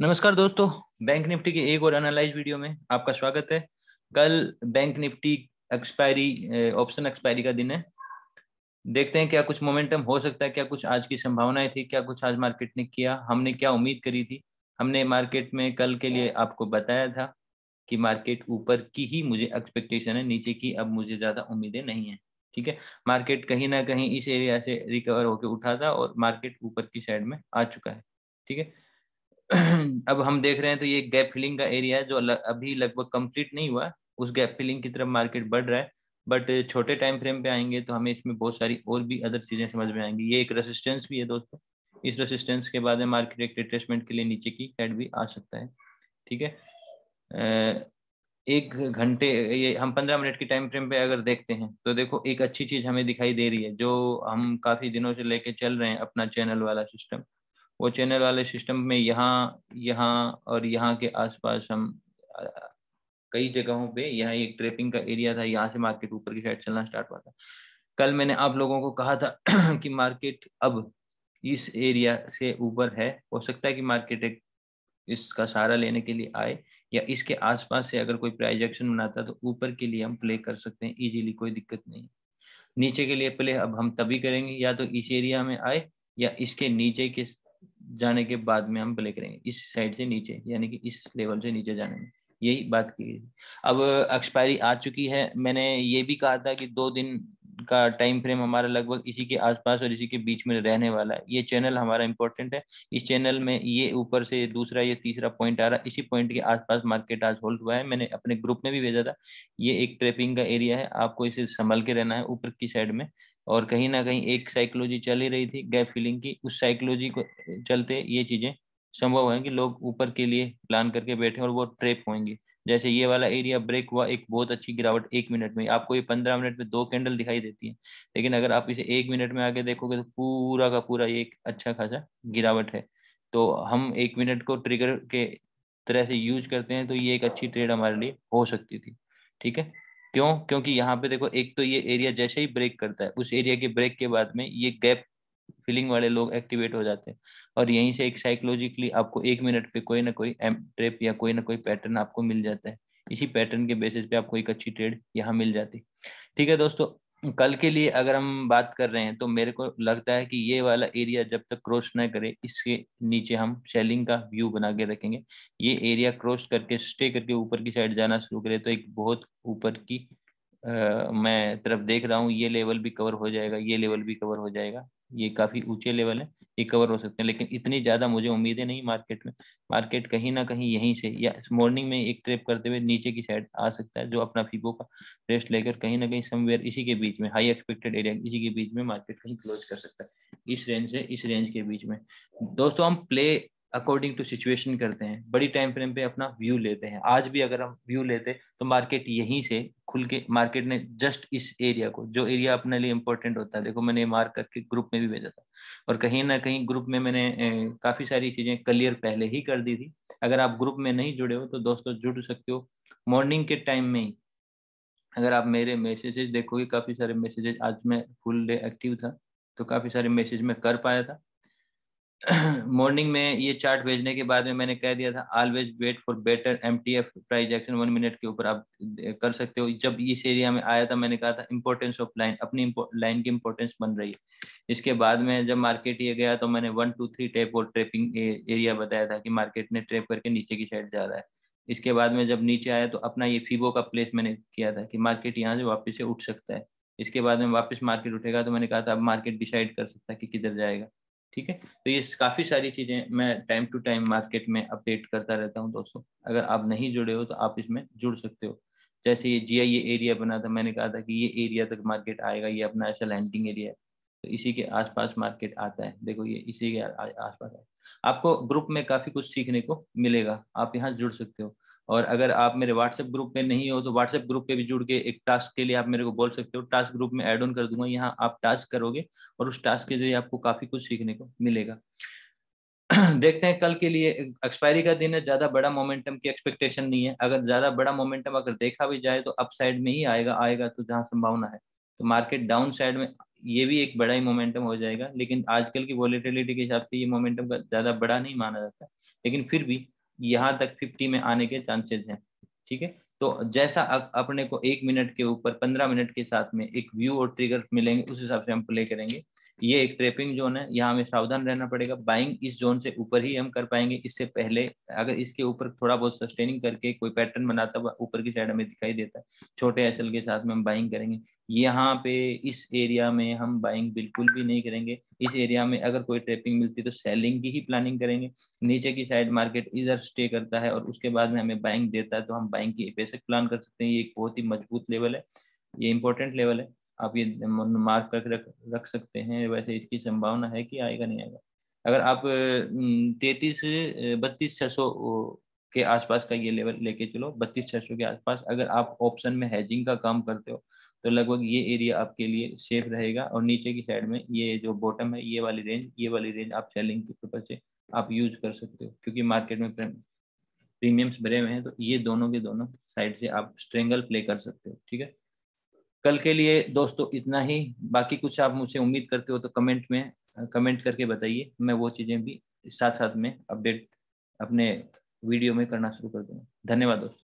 नमस्कार दोस्तों, bank Nifty के एक और एनालाइज वीडियो में आपका स्वागत है। कल bank Nifty expiry option expiry का दिन है। देखते हैं क्या कुछ मोमेंटम हो सकता है, क्या कुछ आज की संभावनाएं थी, क्या कुछ आज मार्केट ने किया, हमने क्या उम्मीद करी थी। हमने मार्केट में कल के लिए आपको बताया था कि मार्केट ऊपर की ही मुझे एक्सपेक्टेशन है, नीचे की अब मुझे ज्यादा उम्मीदें नहीं है। ठीक है, मार्केट कहीं ना कहीं इस एरिया से रिकवर होकर उठा था और मार्केट ऊपर की साइड में आ चुका है। ठीक है, अब हम देख रहे हैं तो ये गैप फिलिंग का एरिया है जो अभी लगभग कंप्लीट नहीं हुआ। उस गैप फिलिंग की तरफ मार्केट बढ़ रहा है, बट छोटे टाइम फ्रेम पे आएंगे तो हमें इसमें बहुत सारी और भी अदर चीजें समझ में आएंगी। ये एक रेसिस्टेंस भी है दोस्तों, इस रेसिस्टेंस के बाद में मार्केट एक रिट्रेसमेंट के लिए नीचे की साइड भी आ सकता है। ठीक है, एक घंटे, ये हम 15 मिनट की टाइम फ्रेम पे अगर देखते हैं तो देखो एक अच्छी चीज हमें दिखाई दे रही है जो हम काफी दिनों से लेके चल रहे हैं, अपना चैनल वाला सिस्टम। वो चैनल वाले सिस्टम में यहाँ यहाँ और यहाँ के आसपास हम अ, कई जगहों पे, यहाँ एक ट्रेपिंग का एरिया था, यहाँ से मार्केट ऊपर की साइड चलना स्टार्ट हुआ था। कल मैंने आप लोगों को कहा था कि मार्केट अब इस एरिया से ऊपर है, हो सकता है कि मार्केट एक इसका सहारा लेने के लिए आए या इसके आसपास से अगर कोई प्राइस एक्शन बनाता है तो ऊपर के लिए हम प्ले कर सकते हैं इजीली, कोई दिक्कत नहीं। नीचे के लिए प्ले अब हम तभी करेंगे या तो इस एरिया में आए या इसके नीचे के जाने के बाद में हम प्ले करेंगे इस साइड से नीचे, यानी कि इस लेवल से नीचे जाने में। यही बात की गई थी। अब एक्सपायरी आ चुकी है। मैंने ये भी कहा था कि 2 दिन का टाइम फ्रेम हमारा लगभग इसी के आसपास और इसी के बीच में रहने वाला है। ये चैनल हमारा इंपॉर्टेंट है। इस चैनल में ये ऊपर से दूसरा ये तीसरा पॉइंट आ रहा है, इसी पॉइंट के आसपास मार्केट आज होल्ड हुआ है। मैंने अपने ग्रुप में भी भेजा था, ये एक ट्रेपिंग का एरिया है, आपको इसे संभल के रहना है ऊपर की साइड में। और कहीं ना कहीं एक साइकोलॉजी चल ही रही थी गैप फिलिंग की, उस साइकोलॉजी को चलते ये चीजें संभव है कि लोग ऊपर के लिए प्लान करके बैठे और वो ट्रेप होंगे। जैसे ये वाला एरिया ब्रेक हुआ, एक बहुत अच्छी गिरावट 1 मिनट में, आपको ये 15 मिनट में 2 कैंडल दिखाई देती है, लेकिन अगर आप इसे 1 मिनट में आगे देखोगे तो पूरा का पूरा ये एक अच्छा खासा गिरावट है। तो हम 1 मिनट को ट्रिगर के तरह से यूज करते हैं तो ये एक अच्छी ट्रेड हमारे लिए हो सकती थी। ठीक है, क्यों? क्योंकि यहाँ पे देखो, एक तो ये एरिया जैसे ही ब्रेक करता है, उस एरिया के ब्रेक के बाद में ये गैप फिलिंग वाले लोग एक्टिवेट हो जाते हैं और यहीं से एक साइकोलॉजिकली आपको 1 मिनट पे कोई ना कोई एम ट्रेप या कोई ना कोई पैटर्न आपको मिल जाता है। इसी पैटर्न के बेसिस पे आपको एक अच्छी ट्रेड यहाँ मिल जाती। ठीक है दोस्तों, कल के लिए अगर हम बात कर रहे हैं तो मेरे को लगता है कि ये वाला एरिया जब तक क्रॉस ना करे, इसके नीचे हम सेलिंग का व्यू बना के रखेंगे। ये एरिया क्रॉस करके स्टे करके ऊपर की साइड जाना शुरू करे तो एक बहुत ऊपर की मैं तरफ देख रहा हूँ, ये लेवल भी कवर हो जाएगा, ये लेवल भी कवर हो जाएगा। ये काफी ऊंचे लेवल है, ये कवर हो सकते हैं, लेकिन इतनी ज्यादा मुझे उम्मीदें नहीं मार्केट में। मार्केट कहीं ना कहीं यहीं से या मॉर्निंग में एक ट्रेप करते हुए नीचे की साइड आ सकता है, जो अपना फीबो का रेस्ट लेकर कहीं ना कहीं समवेयर इसी के बीच में, हाई एक्सपेक्टेड एरिया इसी के बीच में मार्केट कहीं क्लोज कर सकता है, इस रेंज से इस रेंज के बीच में। दोस्तों, हम प्ले अकॉर्डिंग टू सिचुएशन करते हैं, बड़ी टाइम फ्रेम पे अपना व्यू लेते हैं। आज भी अगर हम व्यू लेते तो मार्केट यहीं से खुल के, मार्केट ने जस्ट इस एरिया को, जो एरिया अपने लिए इंपॉर्टेंट होता है, देखो मैंने मार्क करके ग्रुप में भी भेजा था और कहीं ना कहीं ग्रुप में मैंने काफी सारी चीजें क्लियर पहले ही कर दी थी। अगर आप ग्रुप में नहीं जुड़े हो तो दोस्तों जुड़ सकते हो। मॉर्निंग के टाइम में ही अगर आप मेरे मैसेजेस देखोगे, काफी सारे मैसेजेस, आज मैं फुल डे एक्टिव था तो काफी सारे मैसेज मैं कर पाया था। मॉर्निंग में ये चार्ट भेजने के बाद में मैंने कह दिया था always wait for better MTF price action 1 minute के ऊपर आप कर सकते हो। जब इस एरिया में आया था मैंने कहा था इंपॉर्टेंस ऑफ लाइन, अपनी लाइन की इंपॉर्टेंस बन रही है। इसके बाद में जब मार्केट ये गया तो मैंने 1 2 3 टैप और ट्रेपिंग एरिया बताया था कि मार्केट ने ट्रेप करके नीचे की साइड जा रहा है। इसके बाद में जब नीचे आया तो अपना ये फीबो का प्लेस मैंने किया था कि मार्केट यहाँ से वापस से उठ सकता है। इसके बाद में वापस मार्केट उठेगा तो मैंने कहा था अब मार्केट डिसाइड कर सकता है कि किधर जाएगा। ठीक है, तो ये काफी सारी चीजें मैं टाइम टू टाइम मार्केट में अपडेट करता रहता हूँ दोस्तों। अगर आप नहीं जुड़े हो तो आप इसमें जुड़ सकते हो। जैसे ये जीआई ये एरिया बना था, मैंने कहा था कि ये एरिया तक मार्केट आएगा, ये अपना ऐसा लैंडिंग एरिया है, तो इसी के आसपास मार्केट आता है। देखो ये इसी के आसपास है। आपको ग्रुप में काफी कुछ सीखने को मिलेगा, आप यहाँ जुड़ सकते हो। और अगर आप मेरे व्हाट्सएप ग्रुप में नहीं हो तो व्हाट्सएप ग्रुप पे भी जुड़ के एक टास्क के लिए आप मेरे को बोल सकते हो, टास्क ग्रुप में ऐड ऑन कर दूंगा, यहाँ आप टास्क करोगे और उस टास्क के जरिए आपको काफी कुछ सीखने को मिलेगा। देखते हैं, कल के लिए एक्सपायरी का दिन है, ज्यादा बड़ा मोमेंटम की एक्सपेक्टेशन नहीं है। अगर ज्यादा बड़ा मोमेंटम अगर देखा भी जाए तो अप साइड में ही आएगा, आएगा तो जहां संभावना है। तो मार्केट डाउन साइड में ये भी एक बड़ा ही मोमेंटम हो जाएगा, लेकिन आजकल की वॉलेटिलिटी के हिसाब से ये मोमेंटम का ज्यादा बड़ा नहीं माना जाता। लेकिन फिर भी यहाँ तक 50 में आने के चांसेस हैं। ठीक है, तो जैसा अपने को 1 मिनट के ऊपर 15 मिनट के साथ में एक व्यू और ट्रिगर मिलेंगे, उस हिसाब से हम प्ले करेंगे। ये एक ट्रैपिंग जोन है, यहाँ हमें सावधान रहना पड़ेगा। बाइंग इस जोन से ऊपर ही हम कर पाएंगे, इससे पहले अगर इसके ऊपर थोड़ा बहुत सस्टेनिंग करके कोई पैटर्न बनाता हुआ ऊपर की साइड हमें दिखाई देता है, छोटे एसएल के साथ में हम बाइंग करेंगे। यहाँ पे इस एरिया में हम बाइंग बिल्कुल भी नहीं करेंगे। इस एरिया में अगर कोई ट्रैपिंग मिलती है तो सेलिंग की ही प्लानिंग करेंगे। नीचे की साइड मार्केट इधर स्टे करता है और उसके बाद में हमें बाइंग देता है तो हम बाइंग की बेसिक प्लान कर सकते हैं। ये एक बहुत ही मजबूत लेवल है, ये इंपॉर्टेंट लेवल है, आप ये मार्क कर रख सकते हैं। वैसे इसकी संभावना है कि आएगा नहीं आएगा। अगर आप 32-32-600 के आसपास का ये लेवल लेके चलो, 32-600 के आसपास अगर आप ऑप्शन में हेजिंग का काम करते हो तो लगभग ये एरिया आपके लिए सेफ रहेगा। और नीचे की साइड में ये जो बॉटम है, ये वाली रेंज आप सेलिंग के पर्पज से आप यूज कर सकते हो, क्योंकि मार्केट में प्रीमियम्स भरे हुए हैं, तो ये दोनों के दोनों साइड से आप स्ट्रेंगल प्ले कर सकते हो। ठीक है, कल के लिए दोस्तों इतना ही। बाकी कुछ आप मुझसे उम्मीद करते हो तो कमेंट करके बताइए, मैं वो चीज़ें भी साथ साथ में अपडेट अपने वीडियो में करना शुरू कर दूंगा। धन्यवाद दोस्तों।